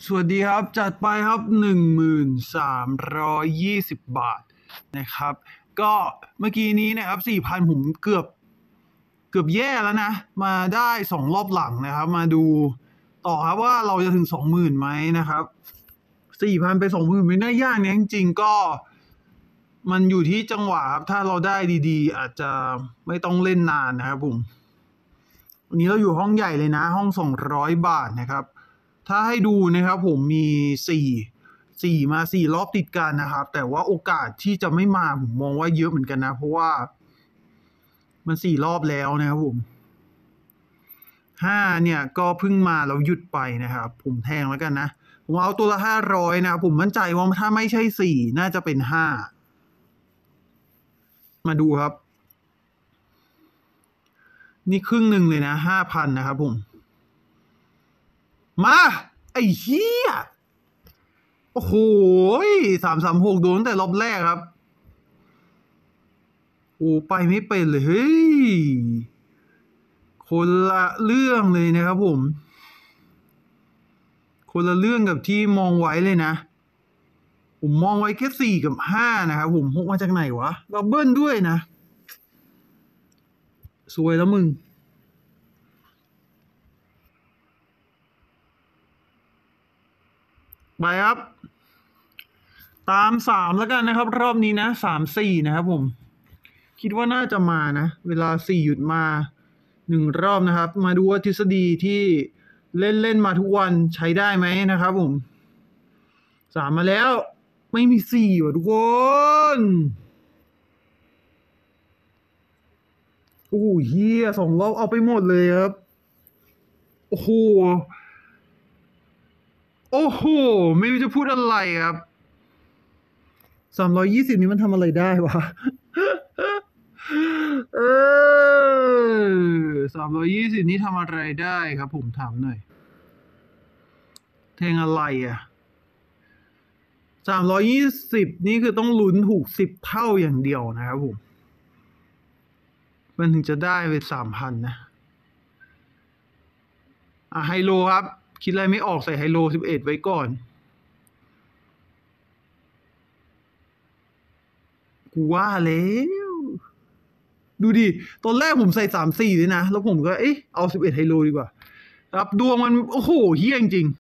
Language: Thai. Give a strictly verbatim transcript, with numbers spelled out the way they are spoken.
สวัสดีครับจัดไปครับหนึ่งหมื่นสามร้อยยี่สิบบาทนะครับก็เมื่อกี้นี้นะครับสี่พันผมเกือบเกือบแย่แล้วนะมาได้สองรอบหลังนะครับมาดูต่อครับว่าเราจะถึงสองหมื่นไหมนะครับสี่พันไปสองหมื่นไม่ได้ยากเนี่ยจริงๆก็มันอยู่ที่จังหวะครับถ้าเราได้ดีๆอาจจะไม่ต้องเล่นนานนะครับผมวันนี้เราอยู่ห้องใหญ่เลยนะห้องสองร้อยบาทนะครับถ้าให้ดูนะครับผมมีสี่สี่มาสี่รอบติดกันนะครับแต่ว่าโอกาสที่จะไม่มาผมมองว่าเยอะเหมือนกันนะเพราะว่ามันสี่รอบแล้วนะครับผมห้าเนี่ยก็เพิ่งมาเราหยุดไปนะครับผมแทงแล้วกันนะผมเอาตัวละห้าร้อยนะครับผมมั่นใจว่าถ้าไม่ใช่สี่น่าจะเป็นห้ามาดูครับนี่ครึ่งหนึ่งเลยนะห้าพันนะครับผมมาไอ้เหี้ยโอ้โหสามสามหกโดนแต่รอบแรกครับโอ้ไปไม่เป็นเลยเฮ้ยคนละเรื่องเลยนะครับผมคนละเรื่องกับที่มองไว้เลยนะผมมองไว้แค่สี่กับห้านะครับผมหกมาจากไหนวะดับเบิลด้วยนะสวยแล้วมึงไปครับตามสามแล้วกันนะครับรอบนี้นะสามสี่นะครับผมคิดว่าน่าจะมานะเวลาสี่หยุดมาหนึ่งรอบนะครับมาดูว่าทฤษฎีที่เล่นเล่นมาทุกวันใช้ได้ไหมนะครับผมสามมาแล้วไม่มีสี่ว่ะทุกคนโอ้โหเฮียสองรอบเอาไปหมดเลยครับโอ้โหโอ้โหไม่รู้จะพูดอะไรครับสามร้อยยี่สิบนี้มันทำอะไรได้วะเออสามร้อยยี่สิบนี้ทำอะไรได้ครับผมถามหน่อยแทงอะไรอ่ะสามร้อยยี่สิบนี่คือต้องลุ้นถูกสิบเท่าอย่างเดียวนะครับผมมันถึงจะได้ไปสามพันนะอ่ะไฮโลครับคิดอะไรไม่ออกใส่ไฮโลสิบเอ็ดไว้ก่อนกูว่าแล้วดูดิตอนแรกผมใส่สามสี่เลยนะแล้วผมก็เอ๊ะเอาสิบเอ็ดไฮโลดีกว่าครับดวงมันโอ้โหเฮี้ยจริง